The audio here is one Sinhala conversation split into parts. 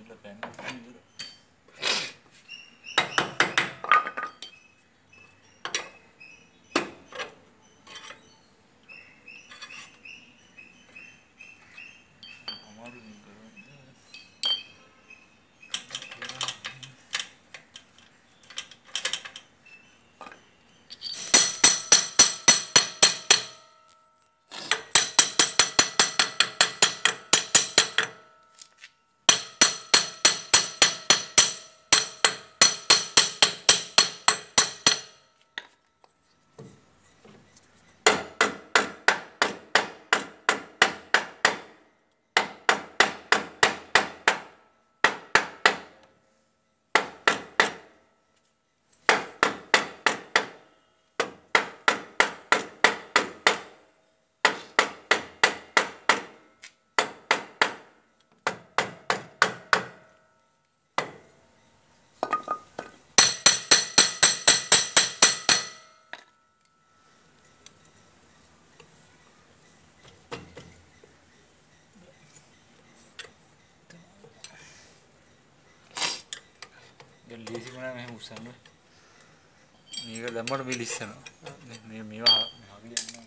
लेसी बना मैं उसान में नीगा दम्मड़ भी लिस्सन मैं मेवा हावी अन्ना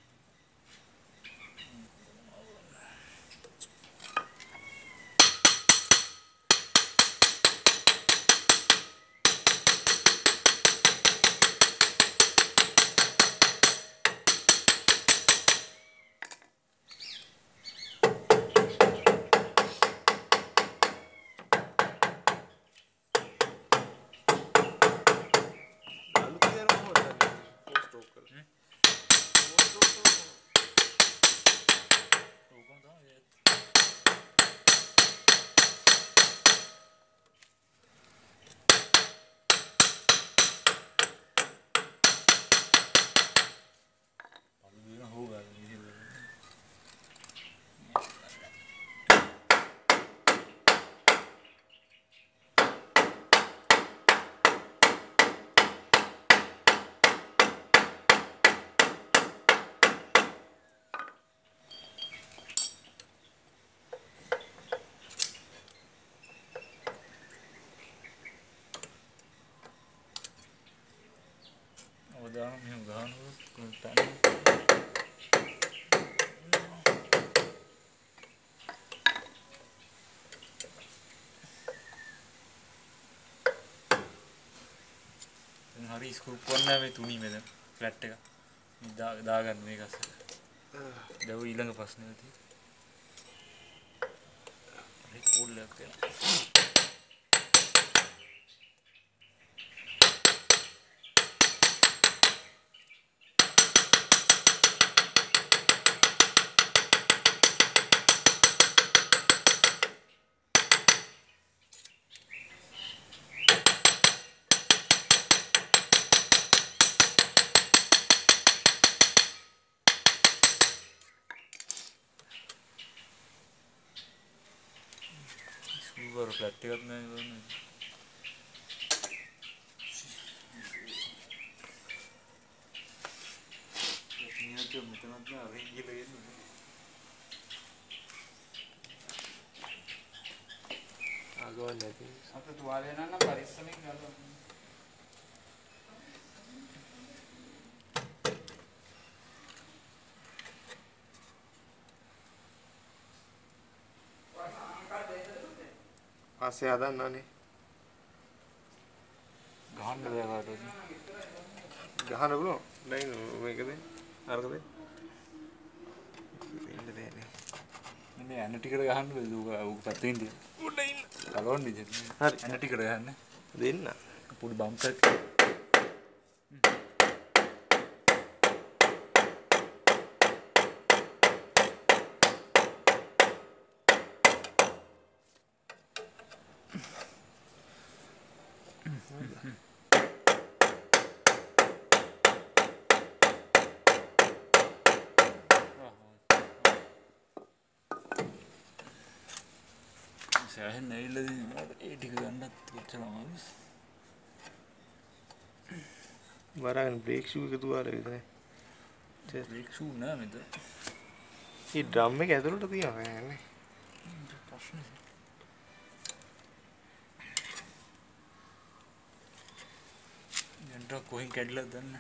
udah yang udahan kelihatan hari school pernah me tuni me flat එක දාගන්න මේක අස්සේ දව ඊළඟ ප්‍රශ්නේ ඇති හරි කෝල් එකක් තියෙනවා Super flat එකක් නෑ නේද නියත මෙතනත් නෑ අරින් ගිහලා එන්නේ ආගොල්ලෝ නැති අත තුවාලේ නන්න පරිස්සමෙන් ගන්න පස්සේ හදන්නනේ ගහන්න දෙයකට ගහන්න බලන්න නෑ මේකද අරකද ඉන්න දෙන්නේ මේ ඇන ටිකට ගහන්න බෑ ඌ පැත්තේ ඉන්නේ උඩ ඉන්න කලවන්න ඉතින් හරි ඇන ටිකට ගහන්න දෙන්න පොඩි බම්ප් එකක් saya naik lagi di ganda terus වරගෙන බ්‍රේක් ෂූ එක තුවාල විතරයි බ්‍රේක් ෂූ නෑ මෙතන මේ ඩ්‍රම් එක ඇතුළට තියනවා නේ ප්‍රශ්නේ ඊට කොහෙන් කැඩිලාද දන්නේ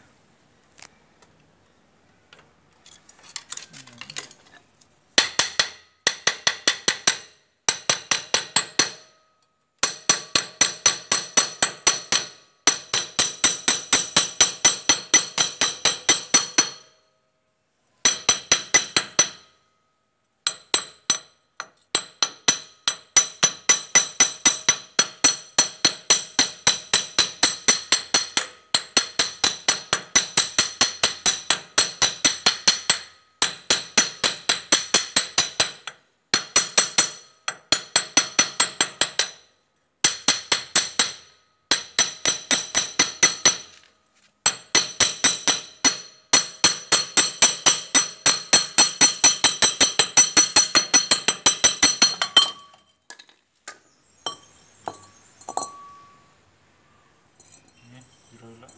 ඉරලා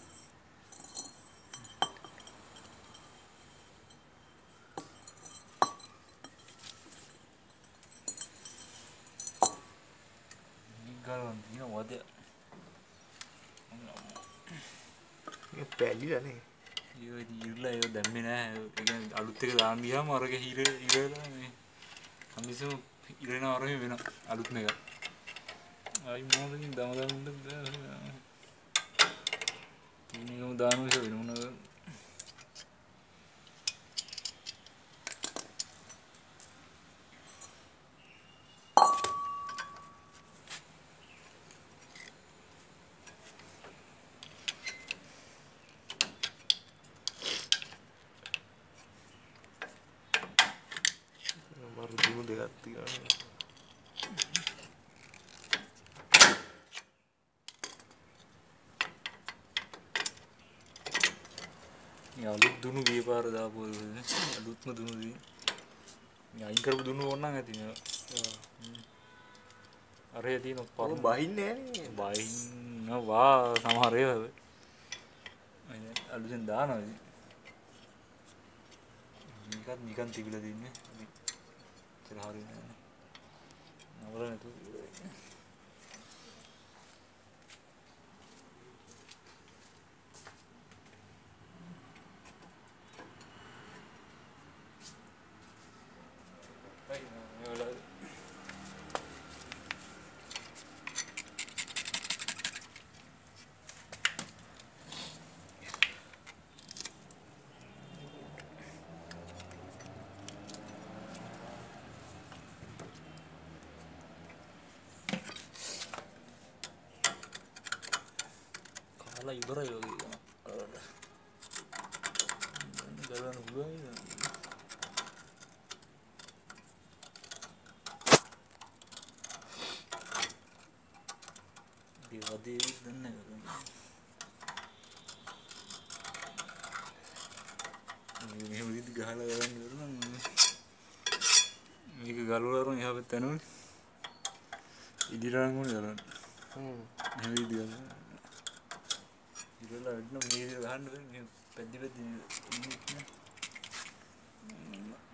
ගලවන්න තියෙන වද මේ පැලිලා නේ ඒක ඉරලා ඒක දැම්මේ නෑ ඒ කියන්නේ අලුත් එක දාන්න ගියාම අරක ඉරලා මේ කමිසම ඉරෙන අරම වෙන අලුත් එක ආයි මොනවදින් දමදමින්ද ඉනිගම දානවා ඉතින් වෙන මොනවද මරු දුණු දෙකක් තියෙනවා අලුත් දුණු ගිය පාර දාපු අලුත්ම දුණු දී අයින් කරපු දුණු ඕනනම් ඇති මේවා අරේ තියෙන පරු බහින්නේ නෑනේ බහින්නවා සමහර ඒවා අලුතෙන් දානවා ඉතින් මේකත් නිකන් තිබිලා තින්නේ ඉතින් හරියන්නේ නෑ නවර නැතු කාලා ඉවරයි වගේ ගලවන්න පුළුවන් වදේ දන්නේ මෙහෙම විදිහට ගහලා ගලවන්න ඉවරනම් මේක ගලවලා අරන් එහා පැත්ත යනවනේ ඉදිරියට යන්න ඕනේ ගලවන්න මෙහෙම විදිහට ඉරලා වෙන්න මේ විදිහට ගහන්න බෑ මේ පැද්දි